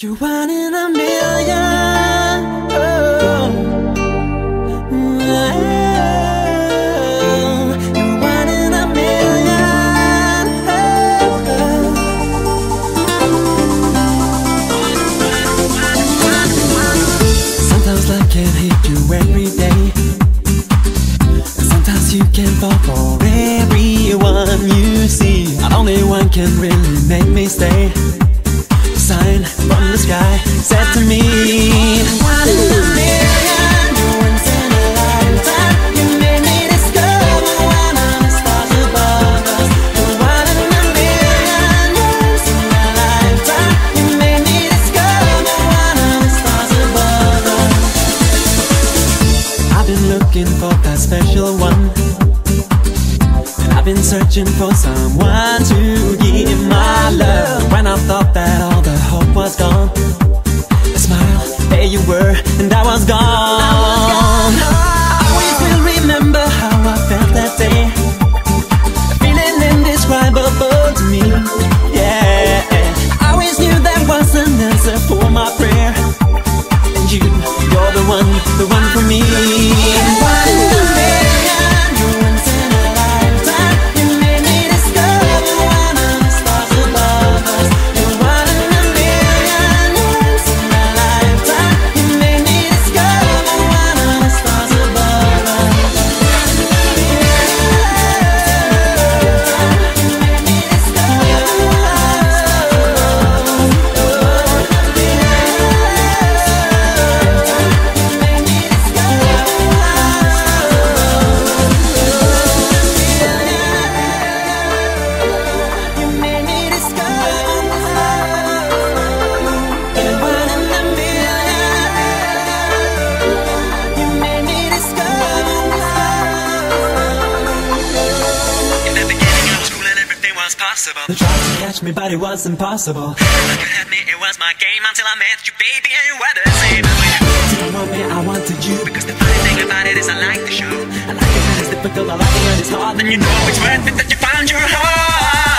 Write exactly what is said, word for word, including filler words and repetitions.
You're one in a million. Oh. Oh. You're one in a million. Oh. Sometimes life can hit you every day, and sometimes you can fall for everyone you see. Not only one can really make me stay. Sign from the sky said to me, one in a million, you're once in a lifetime. You made me discover one of the stars above us. You're one in a million, you're once in a lifetime. You made me discover one of the stars above us. I've been looking for that special one, and I've been searching for someone to give my love. When I thought that all the hope was gone, a smile, there you were, and I was gone. I, was gone. I always will remember how I felt that day, a feeling indescribable to me. Yeah, I always knew there was an answer for my prayer, and you, you're the one, the one for me. One in a million, you're once in a lifetime. You made me discover one of the stars above us. You're one in a million, you're once in a lifetime. You made me discover one of the stars above us. You made me discover possible. They tried to catch me, but it was impossible. Look at me, it was my game until I met you, baby, and you were the same. You didn't want me, I wanted you. Because the funny thing about it is I like the show. I like it when it's difficult, I like it when it's hard. Then you know it's worth it that you found your heart.